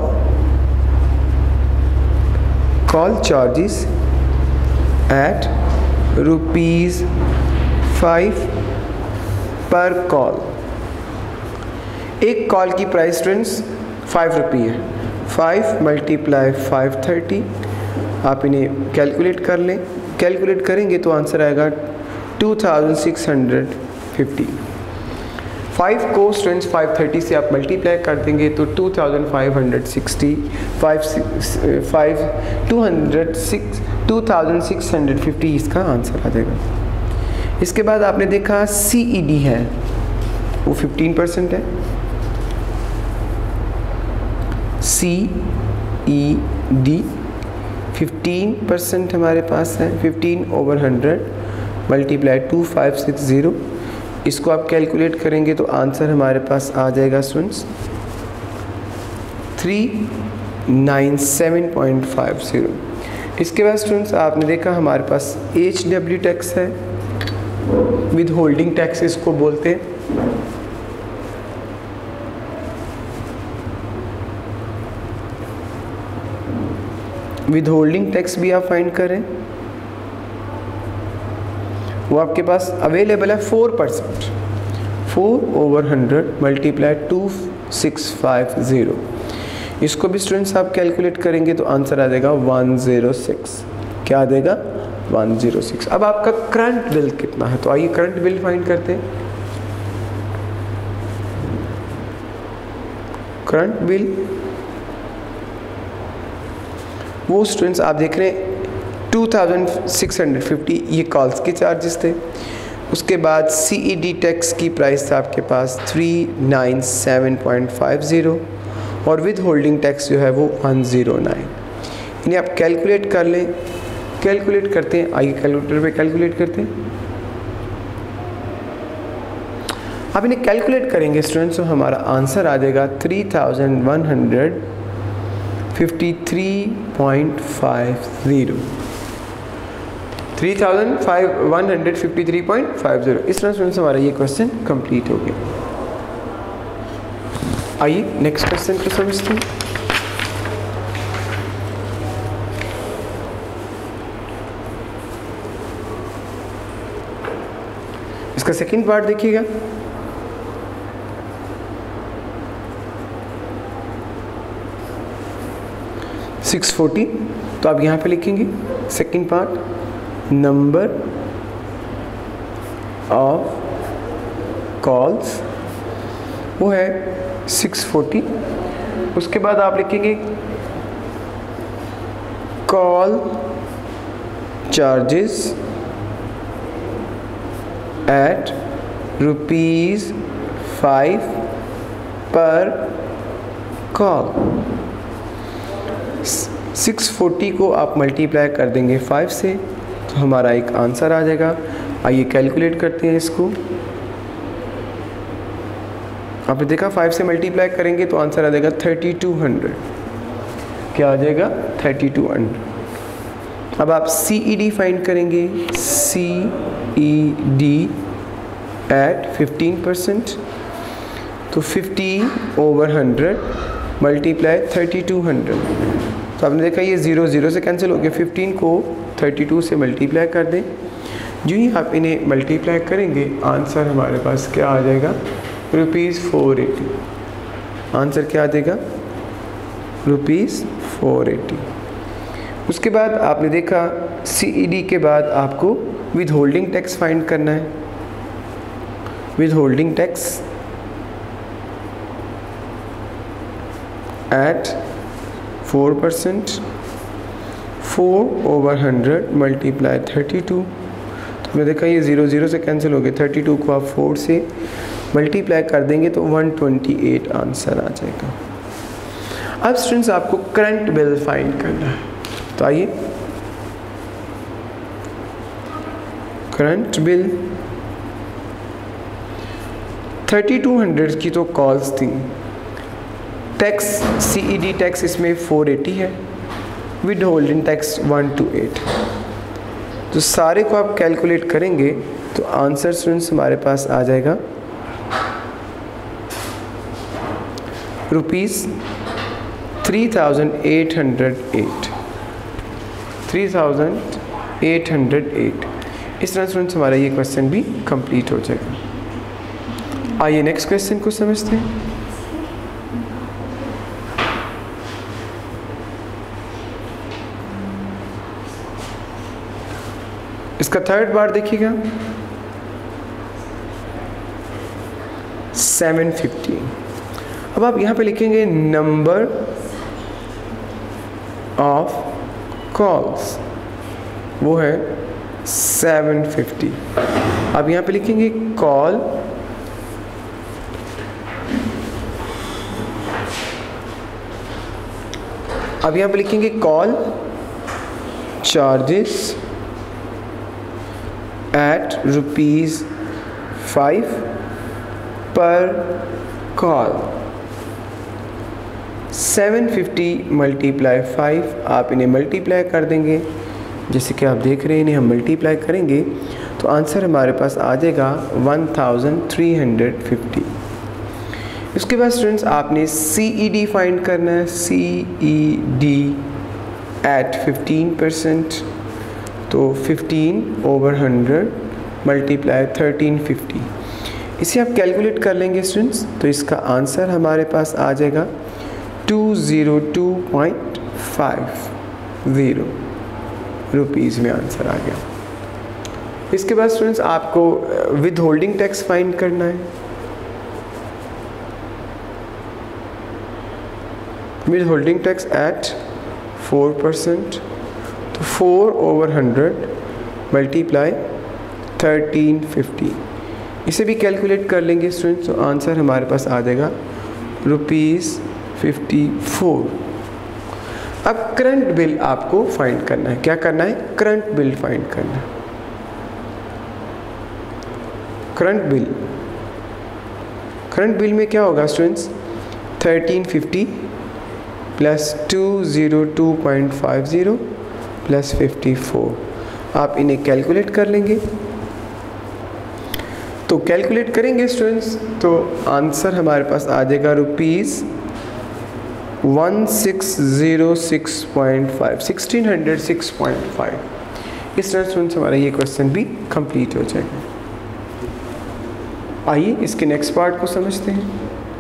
call charges at rupees five per call. एक कॉल की प्राइस स्टूडेंट्स फाइव रुपी है, फाइव मल्टीप्लाई फाइव थर्टी। आप इन्हें कैलकुलेट कर लें, कैलकुलेट करेंगे तो आंसर आएगा two thousand six hundred fifty. Five को स्टूडेंट्स फाइव थर्टी से आप मल्टीप्लाई कर देंगे तो two thousand five hundred sixty, five five two hundred six two thousand six hundred fifty इसका आंसर आ जाएगा। इसके बाद आपने देखा सी ई डी है वो फिफ्टीन परसेंट है, C E D fifteen percent हमारे पास है, fifteen over hundred multiply two five six zero. इसको आप कैलकुलेट करेंगे तो आंसर हमारे पास आ जाएगा students three nine seven point five zero. इसके बाद स्टूडेंट्स आपने देखा हमारे पास एच डब्ल्यू टैक्स है, विद होल्डिंग टैक्स इसको बोलते हैं। विद होल्डिंग टैक्स भी आप फाइंड करें, वो आपके पास अवेलेबल है four percent, four over hundred multiply two six five zero. इसको भी स्टूडेंट्स आप कैलकुलेट करेंगे तो आंसर आ जाएगा वन ज़ीरो सिक्स। क्या आ जाएगा वन ज़ीरो सिक्स। अब आपका करंट बिल कितना है, तो आइए करंट बिल फाइंड करते हैं। करंट बिल वो स्टूडेंट्स आप देख रहे हैं two thousand six hundred fifty ये कॉल्स के चार्जेस थे। उसके बाद सी ई डी टैक्स की प्राइस था आपके पास three nine seven point five zero और विद होल्डिंग टैक्स जो है वो वन ज़ीरो नाइन। इन्हें आप कैलकुलेट कर लें, कैलकुलेट करते हैं। आइए कैलकुलेटर पे कैलकुलेट करते हैं। अब इन्हें कैलकुलेट करेंगे स्टूडेंट्स तो हमारा आंसर आ जाएगा three thousand one hundred fifty three point five zero, three thousand one hundred fifty three point five zero. इस तरह स्टूडेंट्स हमारा ये क्वेश्चन कंप्लीट हो गया। आइए नेक्स्ट क्वेश्चन को समझते हैं। इसका सेकंड पार्ट देखिएगा। सिक्स फोर्टी, तो आप यहाँ पे लिखेंगे second part number of calls वो है सिक्स फोर्टी। उसके बाद आप लिखेंगे call charges at rupees five per call. Six forty को आप मल्टीप्लाई कर देंगे फाइव से तो हमारा एक आंसर आ जाएगा। आइए कैलकुलेट करते हैं इसको। आपने देखा फाइव से मल्टीप्लाई करेंगे तो आंसर आ जाएगा थर्टी टू हंड्रेड। क्या आ जाएगा? Thirty two hundred. अब आप सी ई डी फाइंड करेंगे। C E D at fifteen percent, तो fifty over hundred multiply thirty two hundred. तो आपने देखा ये ज़ीरो ज़ीरो से कैंसिल हो गया। फिफ्टीन को थर्टी टू से मल्टीप्लाई कर दें। जो ही आप इन्हें मल्टीप्लाई करेंगे आंसर हमारे पास क्या आ जाएगा? Rupees four eighty. आंसर क्या आ जाएगा? Rupees four eighty. उसके बाद आपने देखा सी ई डी के बाद आपको विद होल्डिंग टैक्स फाइंड करना है। Withholding tax at four percent, four over hundred multiply thirty two. तो हमने देखा ये ज़ीरो ज़ीरो से कैंसिल हो गया। थर्टी टू को आप फोर से मल्टीप्लाई कर देंगे तो वन ट्वेंटी एट आंसर आ जाएगा। अब स्टूडेंट्स आपको करंट बिल फाइंड करना है। तो आइए current bill thirty two hundred की तो कॉल्स थी। Tax C E D tax इसमें फोर एटी है, withholding tax one two eight. तो सारे को आप कैलकुलेट करेंगे तो आंसर स्टूडेंट्स हमारे पास आ जाएगा rupees three thousand eight hundred eight. Three thousand eight hundred eight. इस तरह स्टूडेंट्स हमारा ये क्वेश्चन भी कंप्लीट हो जाएगा। आइए नेक्स्ट क्वेश्चन को समझते हैं। इसका थर्ड पार्ट देखिएगा। Seven fifty. अब आप यहाँ पे लिखेंगे नंबर ऑफ कॉल्स, वो है सेवन फिफ्टी। अब यहाँ पे लिखेंगे कॉल अब यहाँ पे लिखेंगे call charges at rupees five per call. Seven fifty multiply five, आप इन्हें मल्टीप्लाई कर देंगे। जैसे कि आप देख रहे हैं इन्हें हम मल्टीप्लाई करेंगे तो आंसर हमारे पास आ जाएगा one thousand three hundred fifty. उसके बाद स्टूडेंट्स आपने सी ई डी फाइंड करना है। C E D at fifteen percent, तो fifteen over hundred multiply thirteen fifty. इसे आप कैलकुलेट कर लेंगे स्टूडेंट्स तो इसका आंसर हमारे पास आ जाएगा two zero two point five zero rupees में आंसर आ गया। इसके बाद स्टूडेंट्स आपको विद होल्डिंग टैक्स फाइंड करना है। Withholding tax at four percent, तो four over hundred multiply thirteen fifty. इसे भी कैलकुलेट कर लेंगे स्टूडेंट्स तो आंसर हमारे पास आ जाएगा रुपीज़ फिफ्टी फोर। अब करंट बिल आपको फाइंड करना है। क्या करना है? करंट बिल फाइंड करना है। करंट बिल करंट बिल में क्या होगा students? Thirteen fifty plus two zero two point five zero plus fifty four. आप इन्हें कैलकुलेट कर लेंगे। तो कैलकुलेट करेंगे स्टूडेंट्स तो आंसर हमारे पास आ जाएगा rupees one six zero six point five, sixteen hundred six point five. इस तरह स्टूडेंट्स हमारा ये क्वेश्चन भी कंप्लीट हो जाएगा। आइए इसके नेक्स्ट पार्ट को समझते हैं।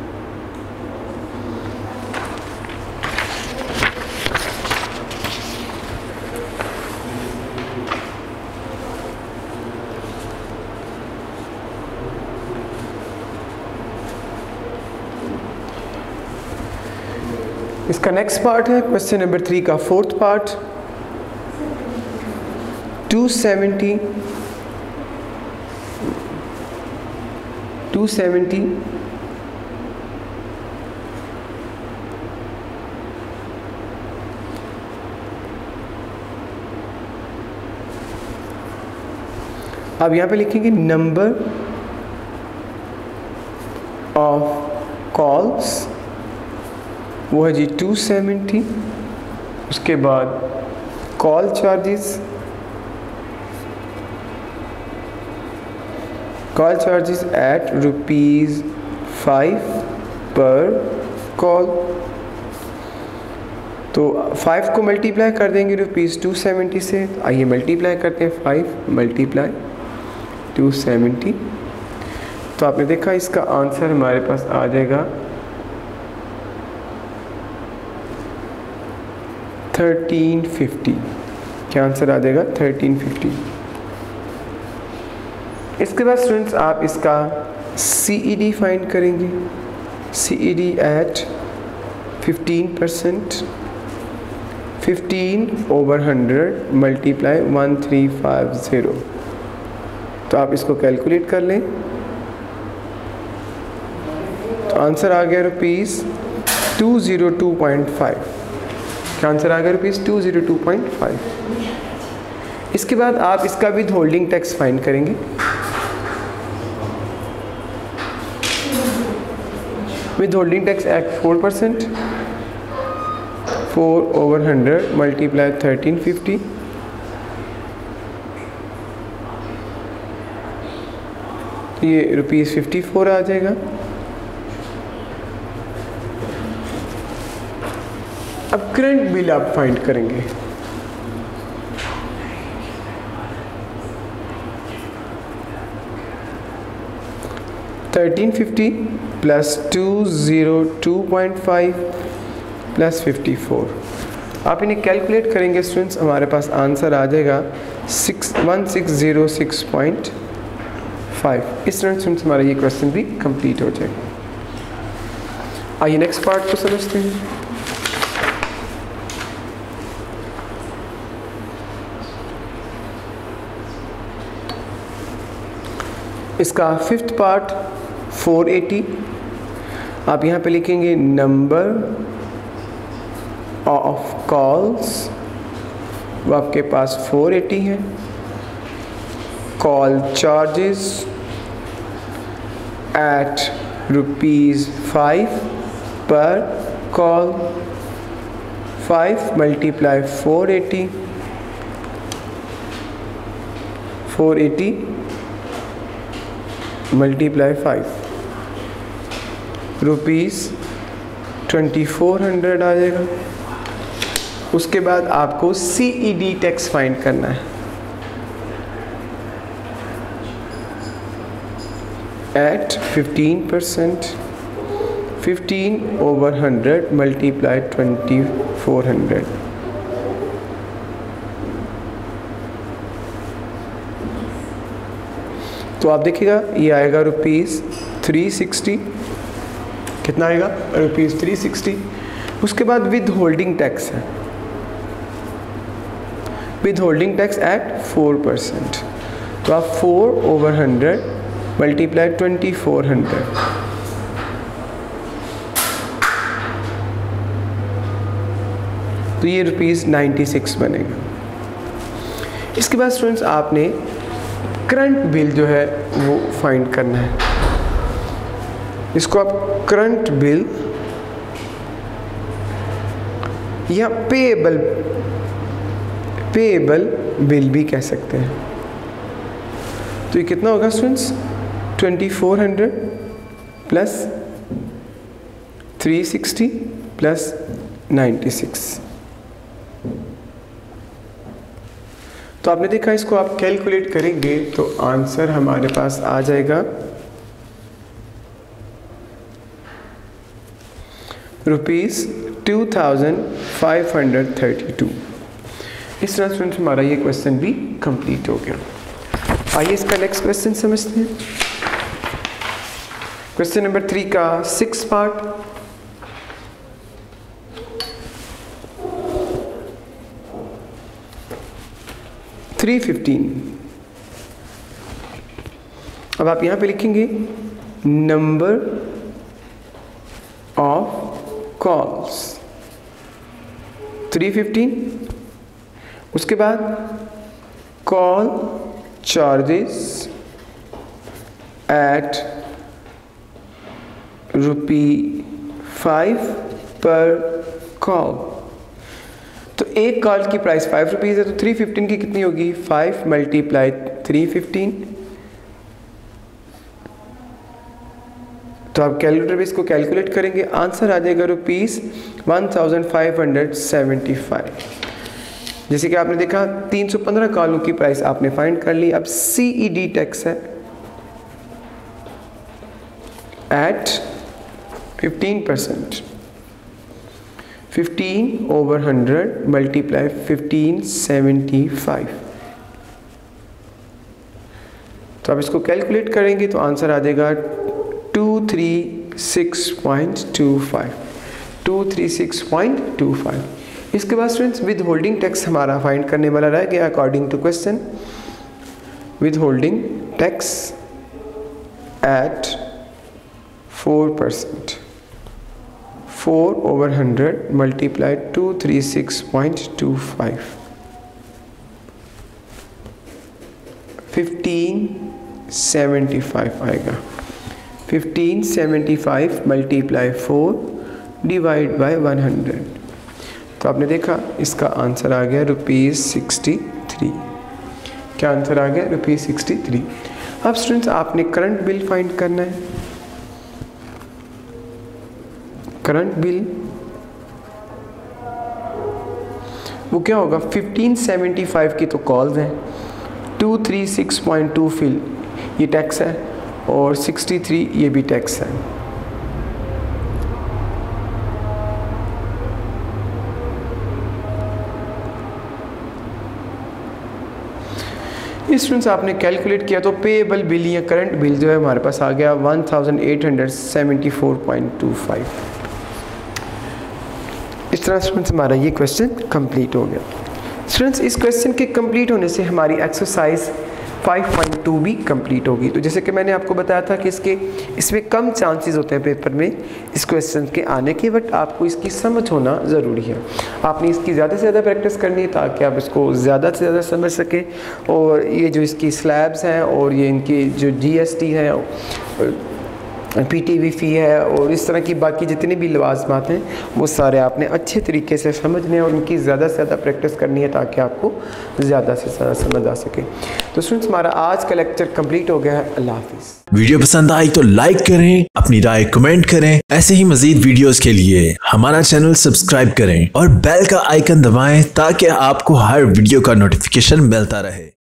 इसका नेक्स्ट पार्ट है क्वेश्चन नंबर थ्री का fourth part. Two seventy two seventy अब यहाँ पे लिखेंगे नंबर ऑफ कॉल्स, वो है जी टू सेवेंटी। उसके बाद call charges, call charges at rupees five per call. तो फाइव को मल्टीप्लाई कर देंगे रुपीज़ टू सेवेंटी से। आइए मल्टीप्लाई करते हैं, फाइव मल्टीप्लाई टू सेवेंटी। तो आपने देखा इसका आंसर हमारे पास आ जाएगा थर्टीन फिफ्टी। क्या आंसर आ जाएगा? Thirteen fifty. इसके बाद स्टूडेंट्स आप इसका सी ई डी फाइंड करेंगे। C E D at fifteen percent, fifteen over hundred multiply one three five zero. तो आप इसको कैलकुलेट कर लें। तो आंसर आ गया rupees two zero two point five. क्या आंसर आ गया? Rupees two zero two point five. इसके बाद आप इसका विद होल्डिंग टैक्स फाइंड करेंगे। Withholding tax at four percent, four over hundred multiply thirteen fifty. ये रुपीज़ फिफ्टी फोर आ जाएगा। अब करंट बिल आप फाइंड करेंगे। Thirteen fifty plus two zero two point five plus fifty four. आप इन्हें calculate करेंगे स्टूडेंट्स, हमारे पास आंसर आ जाएगा six one six zero six point five. इस तरह स्टूडेंट्स हमारा ये क्वेश्चन भी कंप्लीट हो जाएगा। आइए नेक्स्ट पार्ट को समझते हैं। इसका फिफ्थ पार्ट फोर एटी। आप यहाँ पे लिखेंगे नंबर ऑफ कॉल्स, वो आपके पास फोर एटी है। Call charges at rupees five per call, five multiply four eighty, four eighty multiply five, rupees twenty four hundred आ जाएगा। उसके बाद आपको C E D tax find करना है। At fifteen percent, fifteen over hundred multiply twenty four hundred. तो आप देखिएगा ये आएगा रुपीज़ थ्री सिक्सटी। कितना आएगा? Rupees three sixty. उसके बाद विद होल्डिंग टैक्स है, withholding tax at four percent. तो आप four over hundred multiply twenty four hundred. तो ये रुपीज़ नाइन्टी सिक्स बनेगा। इसके बाद स्टूडेंट्स आपने करंट बिल जो है वो फाइंड करना है। इसको आप करंट बिल या पेएबल पेएबल बिल भी कह सकते हैं। तो ये कितना होगा students? Twenty four hundred plus three sixty plus ninety six. तो आपने देखा, इसको आप कैलकुलेट करेंगे तो आंसर हमारे पास आ जाएगा rupees two thousand five hundred thirty two. इस तरह स्टूडेंट्स हमारा ये क्वेश्चन भी कंप्लीट हो गया। आइए इसका नेक्स्ट क्वेश्चन समझते हैं। क्वेश्चन नंबर थ्री का सिक्स पार्ट। Three fifteen. अब आप यहां पे लिखेंगे number of calls three fifteen. उसके बाद call charges at rupee five per call. तो एक कॉल की प्राइस फाइव रुपीज़ है, तो थ्री फिफ्टीन की कितनी होगी, फाइव मल्टीप्लाई थ्री फिफ्टीन। तो आप कैलकुलेटर पे इसको कैलकुलेट करेंगे, आंसर आ जाएगा rupees one thousand five hundred seventy five. जैसे कि आपने देखा तीन सौ पंद्रह कॉलों की प्राइस आपने फाइंड कर ली। अब सी ई डी टैक्स है at fifteen percent, fifteen over hundred multiply fifteen seventy five. तो आप इसको कैलकुलेट करेंगे तो आंसर आ जाएगा two three six point two five, two three six point two five. इसके बाद स्टूडेंट्स विद होल्डिंग टैक्स हमारा फाइंड करने वाला रह गया according to question. Withholding tax at four percent, four over hundred multiply two three six point two five, fifteen seventy five आएगा। Fifteen seventy five multiply four divide by one hundred. तो आपने देखा इसका answer आ गया rupees sixty three. क्या answer आ गया, रुपीज़ सिक्सटी थ्री। अब स्टूडेंट्स आपने करंट बिल फाइंड करना है। करंट बिल वो क्या होगा, फिफ्टीन सेवेंटी फाइव की तो कॉल्स हैं, two three six point two फिल ये टैक्स है, और सिक्सटी थ्री ये भी टैक्स है। इस स्टूडेंट्स आपने कैलकुलेट किया तो पेएबल बिल या करंट बिल जो है हमारे पास आ गया one thousand eight hundred seventy four point two five. इस तरह स्टूडेंट्स हमारा ये क्वेश्चन कंप्लीट हो गया। स्टूडेंट्स इस क्वेश्चन के कंप्लीट होने से हमारी एक्सरसाइज फाइव पॉइंट टू भी कंप्लीट होगी। तो जैसे कि मैंने आपको बताया था कि इसके इसमें कम चांसेस होते हैं पेपर में इस क्वेश्चन के आने के, बट आपको इसकी समझ होना ज़रूरी है। आपने इसकी ज़्यादा से ज़्यादा प्रैक्टिस करनी है ताकि आप इसको ज़्यादा से ज़्यादा समझ सकें। और ये जो इसकी स्लैब्स हैं और ये इनकी जो जी एस टी है, पी टी वी फ़ी है और इस तरह की बाकी जितने भी लवाजमात हैं वो सारे आपने अच्छे तरीके से समझने और उनकी ज़्यादा से ज़्यादा प्रैक्टिस करनी है ताकि आपको ज़्यादा से ज़्यादा समझ आ सके। तो स्टूडेंट्स हमारा आज का लेक्चर कंप्लीट हो गया है। अल्लाह हाफिज़। वीडियो पसंद आई तो लाइक करें, अपनी राय कमेंट करें। ऐसे ही मजीद वीडियोस के लिए हमारा चैनल सब्सक्राइब करें और बेल का आइकन दबाएं ताकि आपको हर वीडियो का नोटिफिकेशन मिलता रहे।